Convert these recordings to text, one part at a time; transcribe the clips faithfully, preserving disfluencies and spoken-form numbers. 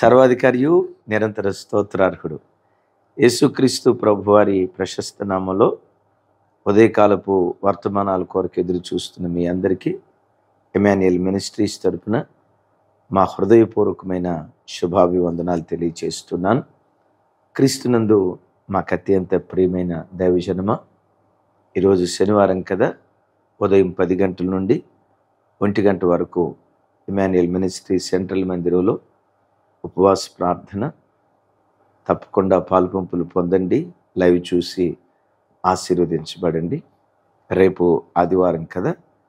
సర్వాధికారియు నిరంతర స్తోత్రార్హుడు యేసుక్రీస్తు ప్రభువారి ప్రశస్త నామములో ఉదయకాలపు వర్తమానాల కొరకు ఎదురు చూస్తున్న మీ అందరికీ ఎమాన్యుయల్ మినిస్ట్రీస్ తరపున మా హృదయపూర్వకమైన శుభాభివందనాలు తెలియచేస్తున్నాను. క్రీస్తునందు మాకు అత్యంత ప్రియమైన దైవజనమ, ఈరోజు శనివారం కదా, ఉదయం పది గంటల నుండి ఒంటి గంట వరకు ఎమాన్యుయల్ మినిస్ట్రీ సెంట్రల్ మందిరంలో ఉపవాస ప్రార్థన. తప్పకుండా పాలుపంపులు పొందండి, లైవ్ చూసి ఆశీర్వదించబడండి. రేపు ఆదివారం కదా,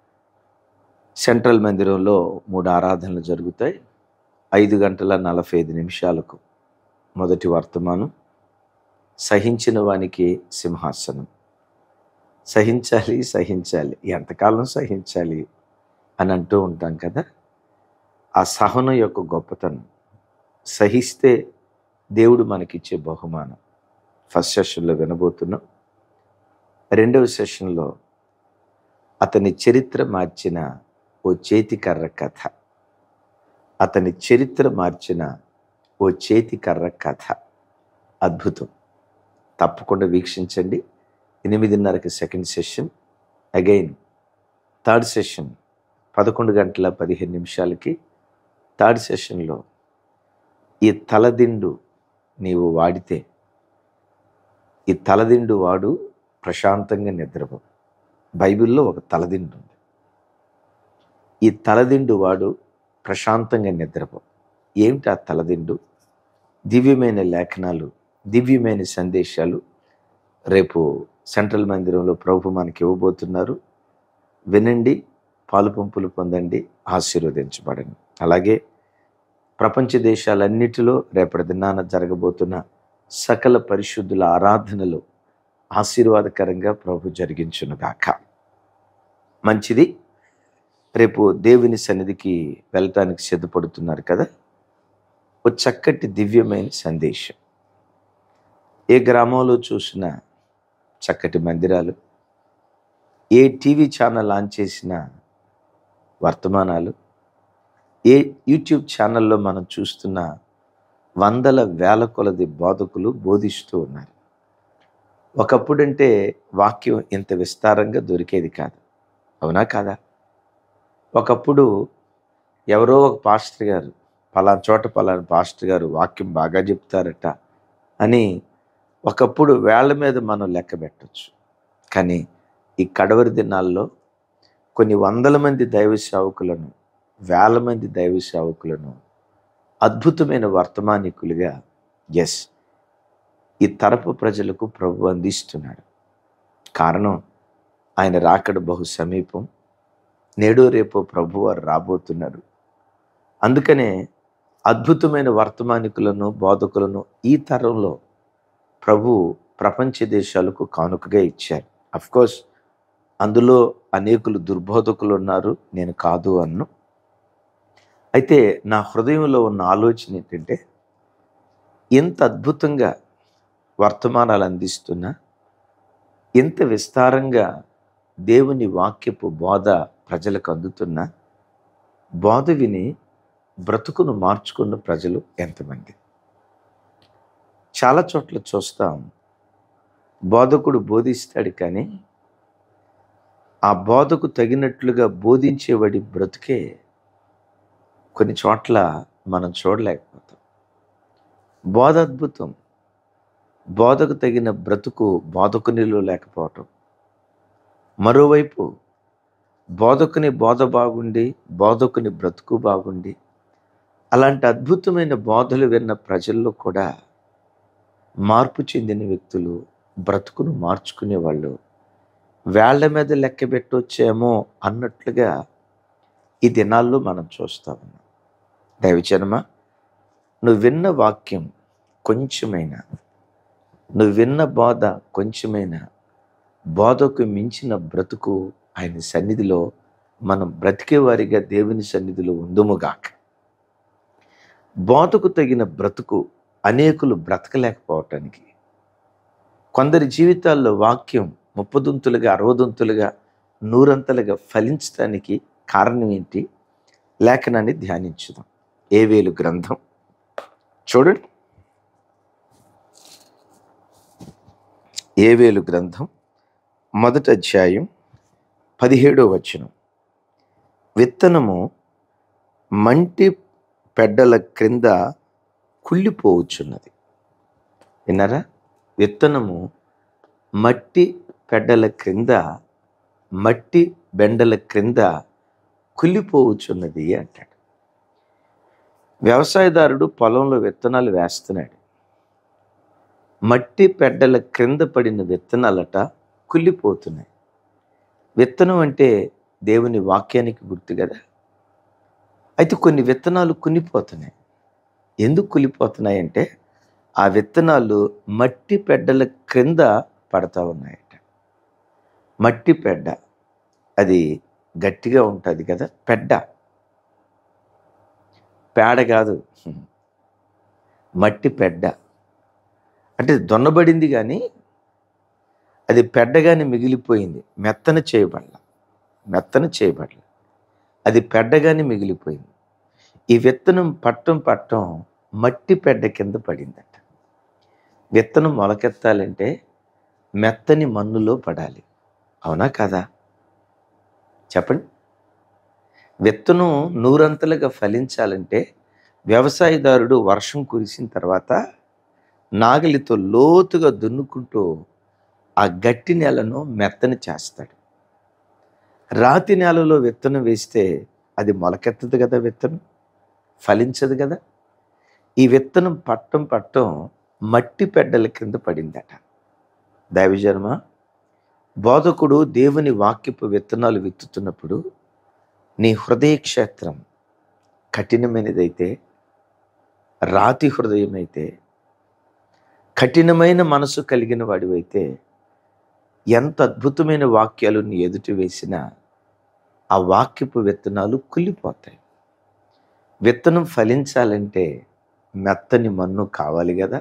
సెంట్రల్ మందిరంలో మూడు ఆరాధనలు జరుగుతాయి. ఐదు గంటల నలభై ఐదు నిమిషాలకు మొదటి వర్తమానం, సహించిన వానికి సింహాసనం. సహించాలి సహించాలి ఎంతకాలం సహించాలి అని అంటూ ఉంటాం కదా. ఆ సహనం యొక్క గొప్పతనం, సహిస్తే దేవుడు మనకిచ్చే బహుమానం ఫస్ట్ సెషన్లో వినబోతున్నాం. రెండవ సెషన్లో అతని చరిత్ర మార్చిన ఓ చేతికర్ర కథ. అతని చరిత్ర మార్చిన ఓ చేతికర్ర కథ అద్భుతం. తప్పకుండా వీక్షించండి. ఎనిమిదిన్నరకి second session, again third session పదకొండు గంటల పదిహేను నిమిషాలకి. థర్డ్ సెషన్లో ఈ తలదిండు నీవు వాడితే, ఈ తలదిండు వాడు ప్రశాంతంగా నిద్రపో. బైబిల్లో ఒక తలదిండు ఉంది. ఈ తలదిండు వాడు ప్రశాంతంగా నిద్రపో. ఏమిటి ఆ తలదిండు? దివ్యమైన లేఖనాలు, దివ్యమైన సందేశాలు రేపు సెంట్రల్ మందిరంలో ప్రభు మనకి ఇవ్వబోతున్నారు. వినండి, పాలుపంపులు పొందండి, ఆశీర్వదించబడండి. అలాగే ప్రపంచ దేశాలన్నిటిలో రేపటి దినాన జరగబోతున్న సకల పరిశుద్ధుల ఆరాధనలు ఆశీర్వాదకరంగా ప్రభు జరిగించునుగాక. మంచిది. రేపు దేవుని సన్నిధికి వెళ్ళటానికి సిద్ధపడుతున్నారు కదా. ఓ చక్కటి దివ్యమైన సందేశం. ఏ గ్రామంలో చూసినా చక్కటి మందిరాలు, ఏ టీవీ ఛానల్ ఆన్ చేసినా వర్తమానాలు, ఏ యూట్యూబ్ ఛానల్లో మనం చూస్తున్న వందల వేల కొలది బోధకులు బోధిస్తూ ఉన్నారు. ఒకప్పుడంటే వాక్యం ఇంత విస్తారంగా దొరికేది కాదు, అవునా కాదా? ఒకప్పుడు ఎవరో ఒక పాస్టర్ గారు, పలానా చోట పలానా పాస్టర్ గారు వాక్యం బాగా చెప్తారట అని ఒకప్పుడు వేళ్ల మీద మనం లెక్క పెట్టచ్చు. కానీ ఈ కడవరి దినాల్లో కొన్ని వందల మంది దైవ సేవకులను, వేల మంది దైవ సేవకులను అద్భుతమైన వర్తమానికులుగా ఎస్ ఈ తరపు ప్రజలకు ప్రభు అందిస్తున్నాడు. కారణం, ఆయన రాకడ బహు సమీపం. నేడో రేపో ప్రభువారు రాబోతున్నారు. అందుకనే అద్భుతమైన వర్తమానికులను, బోధకులను ఈ తరంలో ప్రభు ప్రపంచ దేశాలకు కానుకగా ఇచ్చారు. అఫ్కోర్స్ అందులో అనేకులు దుర్బోధకులు ఉన్నారు, నేను కాదు అన్ను. అయితే నా హృదయంలో ఉన్న ఆలోచన ఏంటంటే, ఎంత అద్భుతంగా వర్తమానాలు అందిస్తున్నా, ఎంత విస్తారంగా దేవుని వాక్యపు బోధ ప్రజలకు అందుతున్నా, బోధ విని బ్రతుకును మార్చుకున్న ప్రజలు ఎంతమంది? చాలా చోట్ల చూస్తాం, బోధకుడు బోధిస్తాడు కానీ ఆ బోధకు తగినట్లుగా బోధించేవాడి బ్రతుకే కొన్ని చోట్ల మనం చూడలేకపోతాం. బోధ అద్భుతం, బోధకు తగిన బ్రతుకు బోధకునిలో లేకపోవటం. మరోవైపు బోధకుని బోధ బాగుండి, బోధకుని బ్రతుకు బాగుండి, అలాంటి అద్భుతమైన బోధలు విన్న ప్రజల్లో కూడా మార్పు చెందిన వ్యక్తులు, బ్రతుకును మార్చుకునే వాళ్ళు వేళ్ల మీద లెక్క పెట్టొచ్చేమో అన్నట్లుగా ఈ దినాల్లో మనం చూస్తా ఉన్నాం. దైవజనమా, నువ్వు విన్న వాక్యం కొంచెమైనా, నువ్వు విన్న బోధ కొంచెమైనా, బోధకు మించిన బ్రతుకు ఆయన సన్నిధిలో మనం బ్రతికేవారిగా దేవుని సన్నిధిలో ఉందుముగాక. బోధకు తగిన బ్రతుకు అనేకులు బ్రతకలేకపోవటానికి, కొందరి జీవితాల్లో వాక్యం ముప్పదొంతులుగా, అరవదొంతులుగా, నూరంతలుగా ఫలించడానికి కారణం ఏంటి? లేఖనాన్ని ధ్యానించుదాం. ఏవేలు గ్రంథం చూడండి, యోవేలు గ్రంథం మొదటి అధ్యాయం పదిహేడో వచనం. విత్తనము మంటి పెడ్డల క్రింద కుళ్ళిపోవచ్చున్నది. విన్నారా? విత్తనము మట్టి పెడ్డల క్రింద, మట్టి బెండల క్రింద కుళ్ళిపోవచ్చున్నది అంటాడు. వ్యవసాయదారుడు పొలంలో విత్తనాలు వేస్తున్నాడు. మట్టి పెడ్డల క్రింద పడిన విత్తనాలట కుళ్ళిపోతున్నాయి. విత్తనం అంటే దేవుని వాక్యానికి గుర్తు కదా. అయితే కొన్ని విత్తనాలు కుళ్ళిపోతున్నాయి. ఎందుకు కుళ్ళిపోతున్నాయి అంటే ఆ విత్తనాలు మట్టి పెడ్డల క్రింద పడతా ఉన్నాయట. మట్టి పెడ్డ అది గట్టిగా ఉంటుంది కదా, పెడ్డ, పేడ కాదు, మట్టి పెడ్డ అంటే దొన్నబడింది కానీ అది పెడ్డగానే మిగిలిపోయింది, మెత్తన చేయబడల, మెత్తన చేయబడల, అది పెడ్డగానే మిగిలిపోయింది. ఈ విత్తనం పట్టం పట్టం మట్టి పెడ్డ కింద పడిందట. విత్తనం మొలకెత్తాలంటే మెత్తని మన్నులో పడాలి, అవునా కదా? చెప్పండి. విత్తనం నూరంతలుగా ఫలించాలంటే వ్యవసాయదారుడు వర్షం కురిసిన తర్వాత నాగలితో లోతుగా దున్నుకుంటూ ఆ గట్టి నేలను మెత్తని చేస్తాడు. రాతి నేలలో విత్తనం వేస్తే అది మొలకెత్తదు కదా, విత్తనం ఫలించదు కదా. ఈ విత్తనం పట్టం పట్టం మట్టి పెడ్డల కింద పడిందట. దైవజన్మ, బోధకుడు దేవుని వాక్యపు విత్తనాలు విత్తుతున్నప్పుడు నీ హృదయ క్షేత్రం కఠినమైనదైతే, రాతి హృదయం అయితే, కఠినమైన మనసు కలిగిన వాడివైతే ఎంత అద్భుతమైన వాక్యాలు నీ ఎదుటి వేసినా ఆ వాక్యపు విత్తనాలు కుళ్ళిపోతాయి. విత్తనం ఫలించాలంటే మెత్తని మన్ను కావాలి కదా.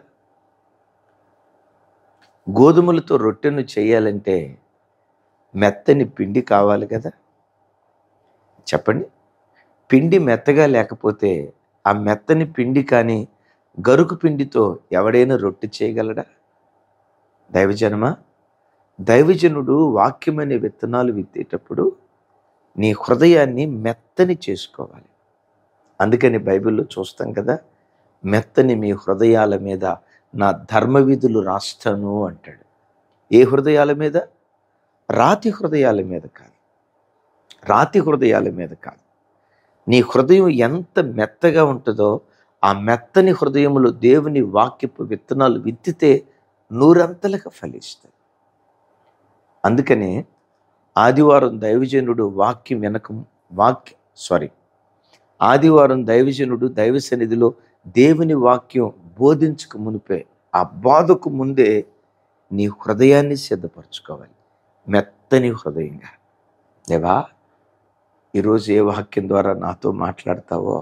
గోధుమలతో రొట్టెను చేయాలంటే మెత్తని పిండి కావాలి కదా. చెప్పండి, పిండి మెత్తగా లేకపోతే ఆ మెత్తని పిండి కానీ గరుకు పిండితో ఎవడైనా రొట్టె చేయగలడా? దైవజనమా, దైవజనుడు వాక్యమనే విత్తనాలు విత్తేటప్పుడు నీ హృదయాన్ని మెత్తని చేసుకోవాలి. అందుకని బైబిల్లో చూస్తాం కదా, మెత్తని మీ హృదయాల మీద నా ధర్మ విధులు రాస్తాను అంటాడు. ఏ హృదయాల మీద? రాతి హృదయాల మీద కాదు, రాతి హృదయాల మీద కాదు. నీ హృదయం ఎంత మెత్తగా ఉంటుందో ఆ మెత్తని హృదయములో దేవుని వాక్యపు విత్తనాలు విత్తితే నూరంతలుగా ఫలిస్తాయి. అందుకనే ఆదివారం దైవజనుడు వాక్యం వెనక వాక్యం సారీ ఆదివారం దైవజనుడు దైవ సన్నిధిలో దేవుని వాక్యం బోధించక మునిపే ఆ బోధకు ముందే నీ హృదయాన్ని సిద్ధపరచుకోవాలి, మెత్తని హృదయంగా. దేవా, ఈరోజు ఏ వాక్యం ద్వారా నాతో మాట్లాడతావో,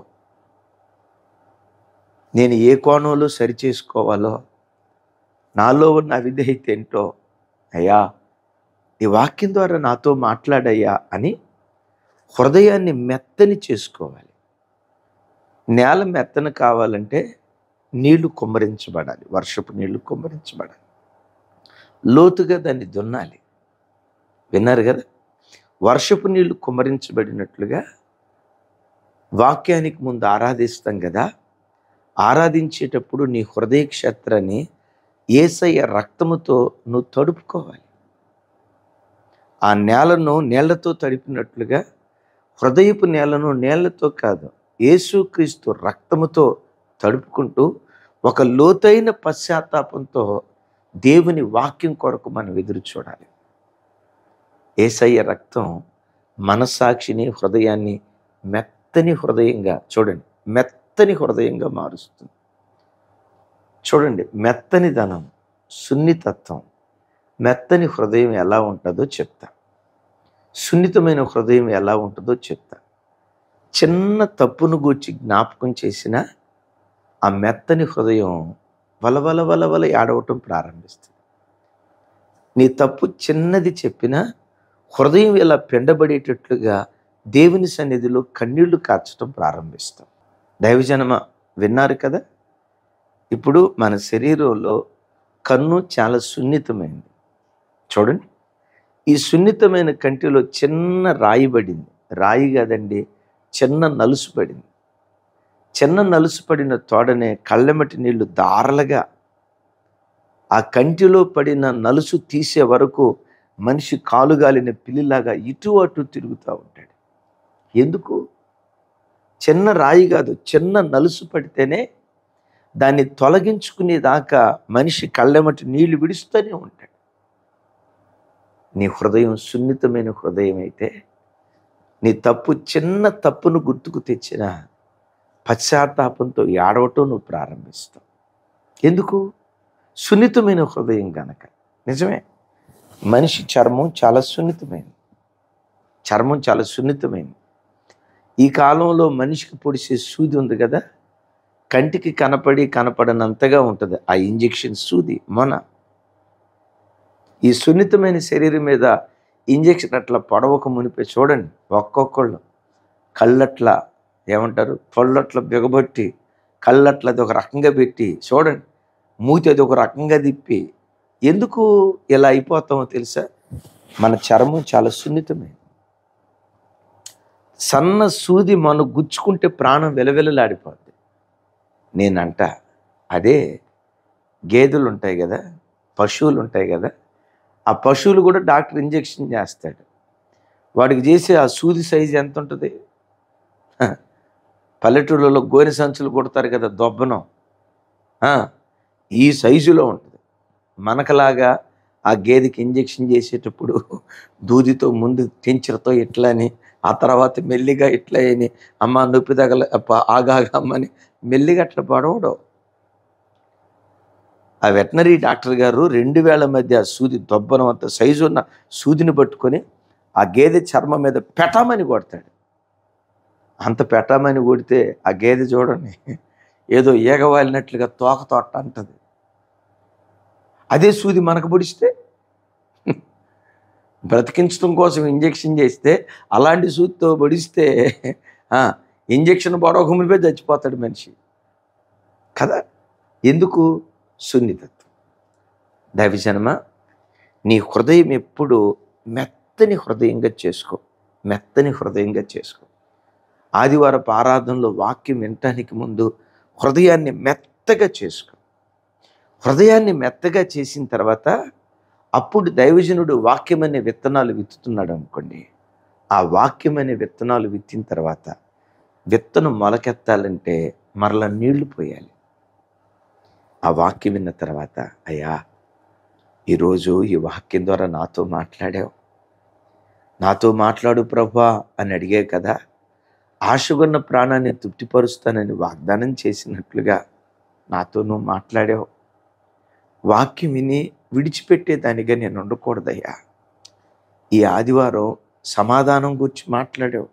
నేను ఏ కోణంలో సరిచేసుకోవాలో, నాలో ఉన్న అవిధేయత ఏంటో అయ్యా ఈ వాక్యం ద్వారా నాతో మాట్లాడయ్యా అని హృదయాన్ని మెత్తని చేసుకోవాలి. నేల మెత్తన కావాలంటే నీళ్లు కుమ్మరించబడాలి, వర్షపు నీళ్లు కుమ్మరించబడాలి, లోతుగా దాన్ని దున్నాలి. విన్నారు కదా, వర్షపు నీళ్లు కుమ్మరించబడినట్లుగా వాక్యానికి ముందు ఆరాధిస్తాం కదా, ఆరాధించేటప్పుడు నీ హృదయ క్షేత్రాన్ని యేసయ్య రక్తముతో నువ్వు తడుపుకోవాలి. ఆ నేలను నీళ్లతో తడిపినట్లుగా హృదయపు నేలను నీళ్లతో కాదు, యేసుక్రీస్తు రక్తముతో తడుపుకుంటూ ఒక లోతైన పశ్చాత్తాపంతో దేవుని వాక్యం కొరకు మనం ఎదురు చూడాలి. యేసయ్య రక్తం మనస్సాక్షిని, హృదయాన్ని మెత్తని హృదయంగా, చూడండి, మెత్తని హృదయంగా మారుస్తుంది. చూడండి, మెత్తని ధనం, సున్నితత్వం, మెత్తని హృదయం ఎలా ఉంటుందో చెప్తా, సున్నితమైన హృదయం ఎలా ఉంటుందో చెప్తా. చిన్న తప్పును గూర్చి జ్ఞాపకం చేసిన ఆ మెత్తని హృదయం వలవల వలవల ఏడవటం ప్రారంభిస్తుంది. నీ తప్పు చిన్నది చెప్పినా హృదయం ఇలా పిండబడేటట్లుగా దేవుని సన్నిధిలో కన్నీళ్లు కార్చడం ప్రారంభిస్తాం. దైవజనమ, విన్నారు కదా, ఇప్పుడు మన శరీరంలో కన్ను చాలా సున్నితమైనది. చూడండి, ఈ సున్నితమైన కంటిలో చిన్న రాయి పడింది. రాయి కాదండి, చిన్న నలుసు పడింది. చిన్న నలుసు పడిన తోడనే కళ్ళెమటి నీళ్లు దారలుగా ఆ కంటిలో పడిన నలుసు తీసే వరకు మనిషి కాలుగాలిన పిల్లిలాగా ఇటు అటు తిరుగుతూ ఉంటాడు. ఎందుకు? చిన్న రాయి కాదు, చిన్న నలుసు పడితేనే దాన్ని తొలగించుకునేదాకా మనిషి కళ్ళెమటి నీళ్లు విడుస్తూనే ఉంటాడు. నీ హృదయం సున్నితమైన హృదయం అయితే నీ తప్పు, చిన్న తప్పును గుర్తుకు తెచ్చిన పశ్చాత్తాపంతో ఏడవటం నువ్వు ప్రారంభిస్తావు. ఎందుకు? సున్నితమైన హృదయం గనక. నిజమే, మనిషి చర్మం చాలా సున్నితమైనది. చర్మం చాలా సున్నితమైనది. ఈ కాలంలో మనిషికి పొడిసే సూది ఉంది కదా, కంటికి కనపడి కనపడనంతగా ఉంటుంది ఆ ఇంజెక్షన్ సూది మొన. ఈ సున్నితమైన శరీరం మీద ఇంజెక్షన్ అట్లా పొడవక మునిపే చూడండి, ఒక్కొక్కళ్ళు కళ్ళట్లా ఏమంటారు, పళ్ళట్లా బిగబట్టి కళ్ళట్లా అది ఒక రకంగా పెట్టి చూడండి, మూతి అది ఒక రకంగా తిప్పి. ఎందుకు ఇలా అయిపోతామో తెలుసా? మన చర్మం చాలా సున్నితమైనది. సన్న సూది మనం గుచ్చుకుంటే ప్రాణం వెలవెలలాడిపోద్ది. నేనంట అదే గేదెలు ఉంటాయి కదా, పశువులు ఉంటాయి కదా, ఆ పశువులు కూడా డాక్టర్ ఇంజెక్షన్ చేస్తాడు. వాడికి చేసే ఆ సూది సైజు ఎంత ఉంటుంది? పల్లెటూళ్ళలో గోనె సంచులు కొడతారు కదా, దొబ్బనం, ఈ సైజులో ఉంటుంది. మనకలాగా ఆ గేదెకి ఇంజెక్షన్ చేసేటప్పుడు దూదితో ముందు టెంచర్తో ఇట్లా అని, ఆ తర్వాత మెల్లిగా ఇట్లా అని, అమ్మ నొప్పి తగల ఆగాగమ్మని మెల్లిగా అట్లా పడవడం. ఆ వెటనరీ డాక్టర్ గారు రెండు వేల మధ్య ఆ సూది దొబ్బనం అంత సైజు ఉన్న సూదిని పట్టుకొని ఆ గేదె చర్మం మీద పెట్టమని కొడతాడు. అంత పెట్టమని కొడితే ఆ గేదె చూడండి ఏదో ఈగవాలినట్లుగా తోక తోట అంటది. అదే సూది మనకు పొడిస్తే, బ్రతికించడం కోసం ఇంజెక్షన్ చేస్తే, అలాంటి సూదితో పొడిస్తే ఇంజెక్షన్ పొడవకమునిపై చచ్చిపోతాడు మనిషి కదా. ఎందుకు? సున్నితత్వం. దైవజనమ, నీ హృదయం ఎప్పుడు మెత్తని హృదయంగా చేసుకో, మెత్తని హృదయంగా చేసుకో. ఆదివారపు ఆరాధనలో వాక్యం వినటానికి ముందు హృదయాన్ని మెత్తగా చేసుకో. హృదయాన్ని మెత్తగా చేసిన తర్వాత అప్పుడు దైవజనుడు వాక్యం అనే విత్తనాలు విత్తుతున్నాడు అనుకోండి. ఆ వాక్యం అనే విత్తనాలు విత్తిన తర్వాత విత్తనం మొలకెత్తాలంటే మరలా నీళ్లు పోయాలి. ఆ వాక్యం విన్న తర్వాత, అయ్యా ఈరోజు ఈ వాక్యం ద్వారా నాతో మాట్లాడావు, నాతో మాట్లాడు ప్రభువా అని అడిగే కదా. ఆశగున్న ప్రాణాన్ని తృప్తిపరుస్తానని వాగ్దానం చేసినట్లుగా నాతో నువ్వు మాట్లాడావు. వాక్యం విని విడిచిపెట్టేదానిగా నేను ఉండకూడదయ్యా. ఈ ఆదివారం సమాధానం గురించి మాట్లాడావు,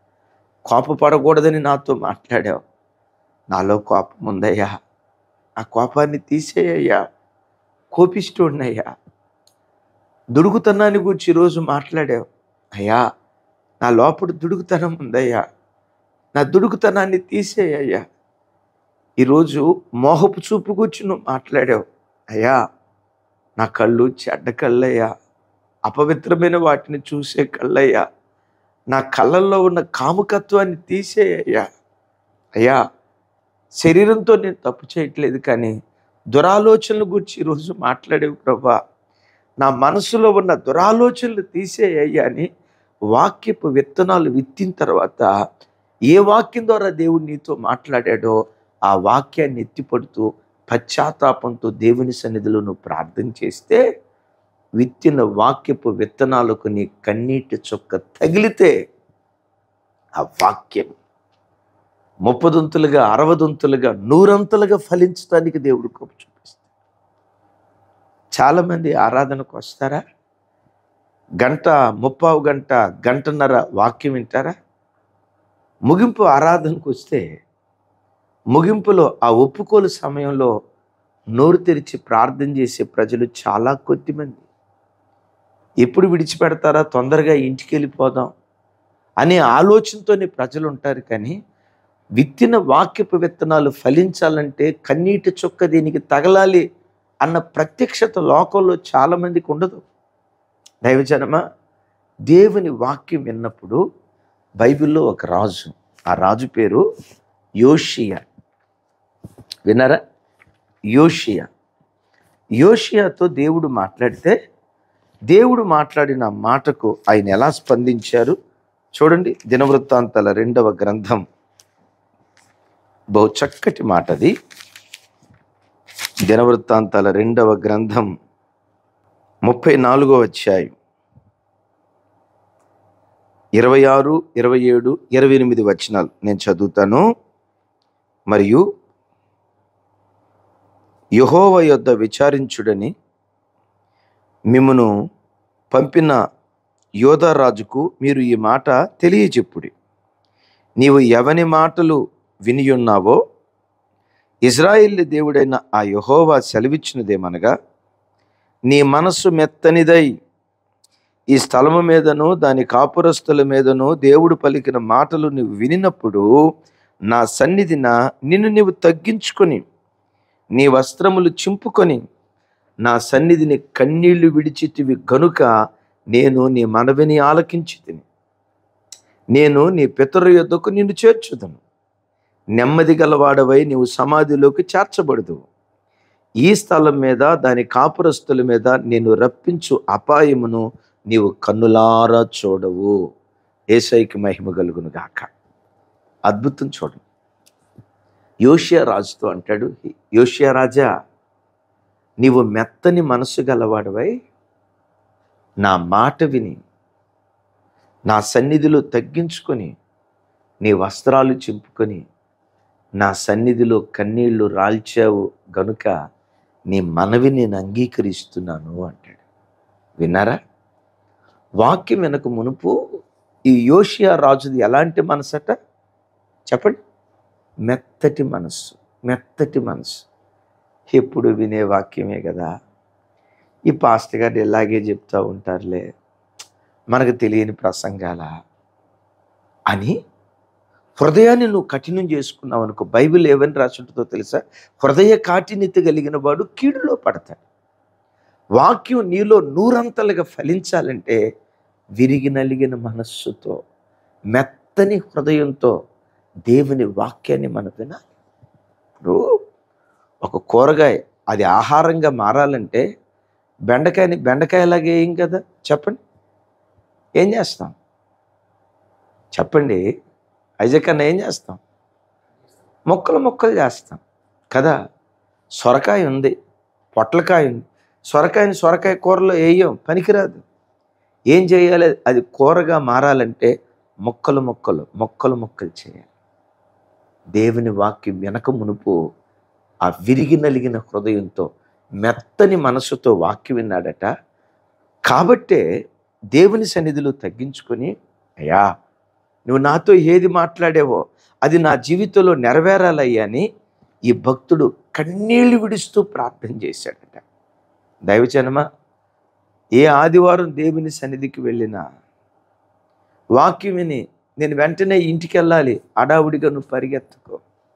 కోపపడకూడదని నాతో మాట్లాడావు. నాలో కోపం ఉందయ్యా, ఆ కోపాన్ని తీసేయ్యా, కోపిస్తోడినయ్యా. దుడుకుతనాన్ని గురించి ఈరోజు మాట్లాడావు. అయ్యా నా లోపల దుడుకుతనం ఉందయ్యా, నా దుడుకుతనాన్ని తీసేయ్యా. ఈరోజు మోహపు చూపు గురించి నువ్వు మాట్లాడావు. అయ్యా నా కళ్ళు చెడ్డ కళ్ళయ్యా, అపవిత్రమైన వాటిని చూసే కళ్ళయ్యా, నా కళ్ళల్లో ఉన్న కాముకత్వాన్ని తీసేయ్యా. అయ్యా శరీరంతో నేను తప్పు చేయట్లేదు, కానీ దురాలోచనల గురించి ఈరోజు మాట్లాడేవు ప్రభా. నా మనసులో ఉన్న దురాలోచనలు తీసేయ్యా అని వాక్యపు విత్తనాలు విత్తిన తర్వాత ఏ వాక్యం ద్వారా దేవుడు నీతో మాట్లాడాడో ఆ వాక్యాన్ని ఎత్తిపడుతూ పశ్చాత్తాపంతో దేవుని సన్నిధిలో నువ్వు ప్రార్థన చేస్తే, విత్తిన వాక్యపు విత్తనాలకు నీ కన్నీటి చుక్క తగిలితే ఆ వాక్యం ముప్పదంతులుగా, అరవదంతులుగా, నూరంతులుగా ఫలించడానికి దేవుడు కృప చూపిస్తాడు. చాలామంది ఆరాధనకు వస్తారా, గంట ముప్పావు గంట గంటన్నర వాక్యం వింటారా. ముగింపు ఆరాధనకు వస్తే ముగింపులో ఆ ఒప్పుకోలు సమయంలో నోరు తెరిచి ప్రార్థన చేసే ప్రజలు చాలా కొద్దిమంది. ఎప్పుడు విడిచిపెడతారా, తొందరగా ఇంటికి వెళ్ళిపోదాం అనే ఆలోచనతోనే ప్రజలు ఉంటారు. కానీ విత్తిన వాక్యపు విత్తనాలు ఫలించాలంటే కన్నీటి చుక్క దీనికి తగలాలి అన్న ప్రత్యక్షత లోకంలో చాలామందికి ఉండదు. దైవజనమా, దేవుని వాక్యం విన్నప్పుడు బైబిల్లో ఒక రాజు, ఆ రాజు పేరు యోషియా. విన్నారా? యోషియా. యోషియాతో దేవుడు మాట్లాడితే దేవుడు మాట్లాడిన మాటకు ఆయన ఎలా స్పందించారు చూడండి. దినవృత్తాంతాల రెండవ గ్రంథం, బహు చక్కటి మాట అది. దినవృత్తాంతాల రెండవ గ్రంథం ముప్పై నాలుగో అధ్యాయం ఇరవై ఆరు ఇరవై ఏడు ఇరవై ఎనిమిది వచనాలు నేను చదువుతాను. మరియు యెహోవా యొద్ద విచారించుడని మిమ్మును పంపిన యోధారాజుకు మీరు ఈ మాట తెలియజెప్పుడి. నీవు ఎవని మాటలు వినియున్నావో ఇజ్రాయేలు దేవుడైన ఆ యెహోవా సెలవిచ్చినదేమనగా, నీ మనస్సు మెత్తనిదై ఈ స్థలము మీదను దాని కాపురస్తుల మీదను దేవుడు పలికిన మాటలు నువ్వు వినినప్పుడు నా సన్నిధిన నిన్ను నీవు తగ్గించుకొని నీ వస్త్రములు చింపుకొని నా సన్నిధిని కన్నీళ్లు విడిచితివి గనుక నేను నీ మనవిని ఆలకించితిని. నేను నీ పితరుల యొద్దకు నిన్ను చేర్చుదను. నెమ్మది గలవాడవై నీవు సమాధిలోకి చేర్చబడదు. ఈ స్థలం మీద దాని కాపురస్తుల మీద నేను రప్పించు అపాయమును నీవు కన్నులారా చూడవు. యేసయ్యకి మహిమ కలుగును గాక. అద్భుతం చూడండి. యోషియా రాజుతో అంటాడు, యోషియా రాజా, నీవు మెత్తని మనసు గలవాడవై నా మాట విని నా సన్నిధిలో తగ్గించుకొని నీ వస్త్రాలు చింపుకొని నా సన్నిధిలో కన్నీళ్లు రాల్చావు గనుక నీ మనవి నేను అంగీకరిస్తున్నాను అంటాడు. విన్నారా? వాక్యం వెనక మునుపు ఈ యోషియా రాజుది ఎలాంటి మనసట చెప్పండి? మెత్తటి మనస్సు. మెత్తటి మనసు. ఎప్పుడు వినే వాక్యమే కదా. ఈ పాస్టర్ గారు ఇలాగే చెప్తూ ఉంటారులే, మనకు తెలియని ప్రసంగాల అని హృదయాన్ని నువ్వు కఠినం చేసుకున్నావు అనుకో. బైబిల్ ఏమని రాసి ఉంటుందో తెలుసా? హృదయ కాఠిన్యత కలిగిన వాడు కీడులో పడతాడు. వాక్యం నీలో నూరంతలుగా ఫలించాలంటే విరిగి నలిగిన మనస్సుతో మెత్తని హృదయంతో దేవుని వాక్యాన్ని మనం వినాలి. ఇప్పుడు ఒక కూరగాయ అది ఆహారంగా మారాలంటే బెండకాయని బెండకాయలాగే ఏం కదా చెప్పండి. ఏం చేస్తాం చెప్పండి? ఐజకన్నా ఏం చేస్తాం? మొక్కలు మొక్కలు చేస్తాం కదా. సొరకాయ ఉంది, పొట్లకాయ ఉంది. సొరకాయని సొరకాయ కూరలో వేయం, పనికిరాదు. ఏం చేయాలి? అది కూరగా మారాలంటే మొక్కలు మొక్కలు మొక్కలు మొక్కలు చేయాలి. దేవుని వాక్యం వెనక మునుపు ఆ విరిగి నలిగిన హృదయంతో మెత్తని మనసుతో వాక్యం విన్నాడట. కాబట్టే దేవుని సన్నిధిలో తగ్గించుకొని, అయ్యా నువ్వు నాతో ఏది మాట్లాడేవో అది నా జీవితంలో నెరవేరాలయ్యా అని ఈ భక్తుడు కన్నీళ్లు విడుస్తూ ప్రార్థన చేశాడట. దైవజనమా, ఏ ఆదివారం దేవుని సన్నిధికి వెళ్ళినా వాక్యం విని నేను వెంటనే ఇంటికి వెళ్ళాలి అడావుడిగా నువ్వు పరిగెత్తుకో.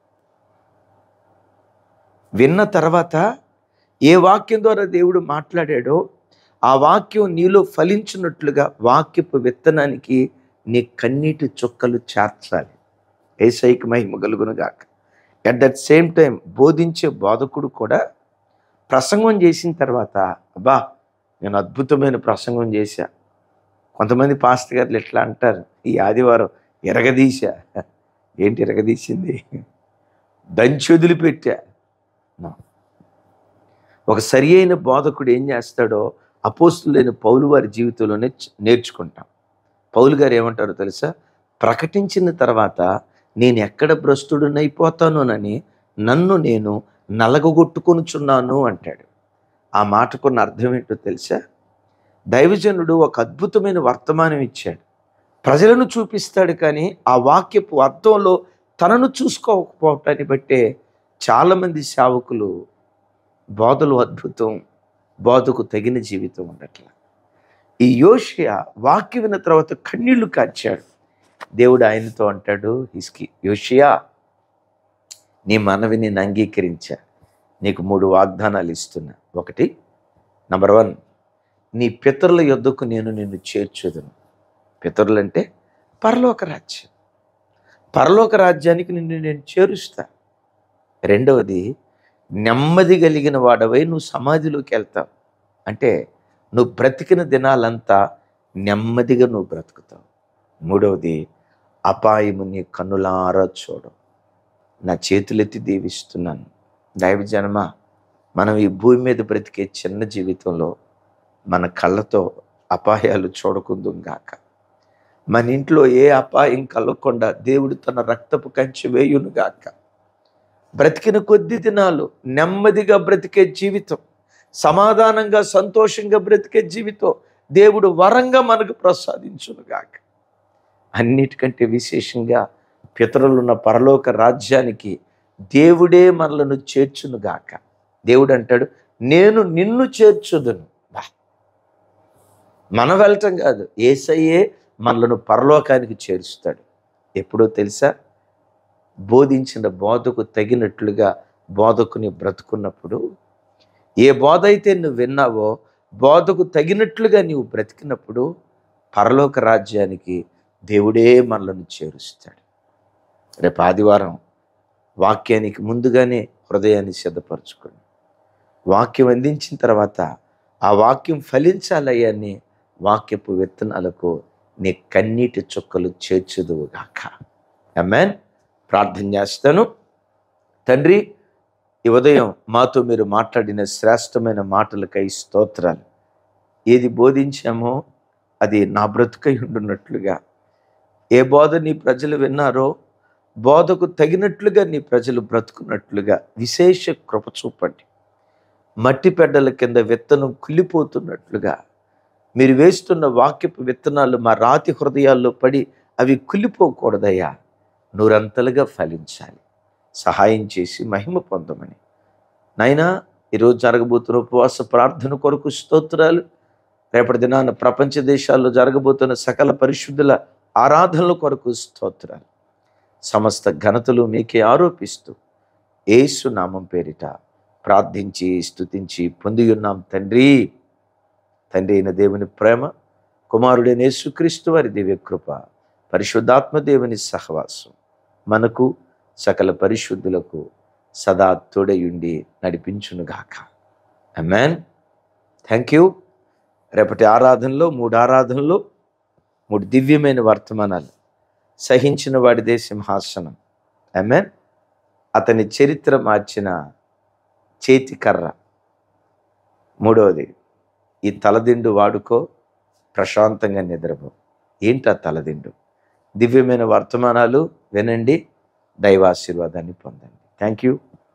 విన్న తర్వాత ఏ వాక్యం ద్వారా దేవుడు మాట్లాడాడో ఆ వాక్యం నీలో ఫలించినట్లుగా వాక్యపు విత్తనానికి నీ కన్నీటి చుక్కలు చేర్చాలి. యేసయ్యకి మహిమ కలుగును గాక. అట్ దట్ సేమ్ టైం బోధించే బోధకుడు కూడా ప్రసంగం చేసిన తర్వాత, అబ్బా నేను అద్భుతమైన ప్రసంగం చేశా. కొంతమంది పాస్టర్ గారులు ఎట్లా అంటారు, ఈ ఆదివారం ఎరగదీశా. ఏంటి ఎరగదీసింది? దంచి వదిలిపెట్టా. ఒక సరి అయిన బోధకుడు ఏం చేస్తాడో అపోస్తులైన పౌలు వారి జీవితంలోనే నేర్చుకుంటాం. పౌలు గారు ఏమంటారో తెలుసా? ప్రకటించిన తర్వాత నేను ఎక్కడ భ్రష్టుడినైపోతానోనని నన్ను నేను నలగొట్టుకొనుచున్నాను అంటాడు. ఆ మాటకున్న అర్థం ఏంటో తెలుసా? దైవజనుడు ఒక అద్భుతమైన వర్తమానం ఇచ్చాడు, ప్రజలను చూపిస్తాడు, కానీ ఆ వాక్యపు అర్థంలో తనను చూసుకోకపోవటాన్ని బట్టే చాలామంది సేవకులు బోధలు అద్భుతం, బోధకు తగిన జీవితం ఉండట్లా. ఈ యోషియా వాక్యం విన్న తర్వాత కన్నీళ్లు కార్చాడు. దేవుడు ఆయనతో అంటాడు, హిస్కి యోషియా నీ మనవి నేను అంగీకరించా. నీకు మూడు వాగ్దానాలు ఇస్తున్నా. ఒకటి, నంబర్ వన్, నీ పితరుల యొద్దకు నేను నిన్ను చేర్చుదును. పితరులంటే పరలోక రాజ్యం. పరలోక రాజ్యానికి నిన్ను నేను చేరుస్తా. రెండవది, నెమ్మది కలిగిన వాడవై నువ్వు సమాధిలోకి వెళ్తావు. అంటే నువ్వు బ్రతికిన దినాలంతా నెమ్మదిగా నువ్వు బ్రతుకుతావు. మూడవది, అపాయము నీ కన్నులారా చూడు. నా చేతులెత్తి దీవిస్తున్నాను. దైవజనమ, మనం ఈ భూమి మీద బ్రతికే చిన్న జీవితంలో మన కళ్ళతో అపాయాలు చూడకుందుం గాక. మన ఇంట్లో ఏ అపాయం కలగకుండా దేవుడు తన రక్తపు కంచె వేయును గాక. బ్రతికిన కొద్ది దినాలు నెమ్మదిగా బ్రతికే జీవితం, సమాధానంగా సంతోషంగా బ్రతికే జీవితం దేవుడు వరంగా మనకు ప్రసాదించును గాక. అన్నిటికంటే విశేషంగా పితరులున్న పరలోక రాజ్యానికి దేవుడే మనలను చేర్చును గాక. దేవుడు అంటాడు, నేను నిన్ను చేర్చుదును. మనం వెళ్ళటం కాదు, యేసయ్యే మనలను పరలోకానికి చేరుస్తాడు. ఎప్పుడో తెలుసా? బోధించిన బోధకు తగినట్లుగా బోధకుని బ్రతుకున్నప్పుడు, ఏ బోధ అయితే నువ్వు విన్నావో బోధకు తగినట్లుగా నీవు బ్రతికినప్పుడు పరలోక రాజ్యానికి దేవుడే మనలను చేరుస్తాడు. రేపు ఆదివారం వాక్యానికి ముందుగానే హృదయాన్ని సిద్ధపరచుకోండి. వాక్యం అందించిన తర్వాత ఆ వాక్యం ఫలించాలయ్యని వాక్యపు విత్తనాలకు నీ కన్నీటి చుక్కలు చేర్చుదువుగాక. ఆమేన్. ప్రార్థన చేస్తాను. తండ్రి, ఈ ఉదయం మాతో మీరు మాట్లాడిన శ్రేష్టమైన మాటలకై స్తోత్రాలు. ఏది బోధించామో అది నా బ్రతుకై ఉండున్నట్లుగా, ఏ బోధ నీ ప్రజలు విన్నారో బోధకు తగినట్లుగా నీ ప్రజలు బ్రతుకున్నట్లుగా విశేష కృప చూపండి. మట్టి పెడ్డల కింద విత్తనం కుళ్ళిపోతున్నట్లుగా మీరు వేస్తున్న వాక్యపు విత్తనాలు మా రాతి హృదయాల్లో పడి అవి కుళ్ళిపోకూడదయ్యా, నూరంతలుగా ఫలించాలి. సహాయం చేసి మహిమ పొందమని నాయనా, ఈరోజు జరగబోతున్న ఉపవాస ప్రార్థన కొరకు స్తోత్రాలు. రేపటి దినాన ప్రపంచ దేశాల్లో జరగబోతున్న సకల పరిశుద్ధుల ఆరాధనల కొరకు స్తోత్రాలు. సమస్త ఘనతలు మీకే ఆరోపిస్తూ యేసు నామం పేరిట ప్రార్థించి స్తుతించి పొంది ఉన్నాం తండ్రి. తండ్రి అయిన దేవుని ప్రేమ, కుమారుడైన యేసుక్రీస్తు వారి దివ్య కృప, పరిశుద్ధాత్మ దేవుని సహవాసం మనకు సకల పరిశుద్ధులకు సదా తోడయుండి నడిపించునుగాక. ఆమేన్. Thank you. రేపటి ఆరాధనలో మూడు ఆరాధనలో మూడు దివ్యమైన వర్తమానాలు. సహించిన వాడిదే సింహాసనం. ఆమేన్. అతని చరిత్ర మార్చిన చేతి కర్ర. మూడవది, ఈ తలదిండు వాడుకో, ప్రశాంతంగా నిద్రపో. ఏంటి ఆ తలదిండు? దివ్యమైన వర్తమానాలు వినండి, దైవాశీర్వాదాన్ని పొందండి. Thank you.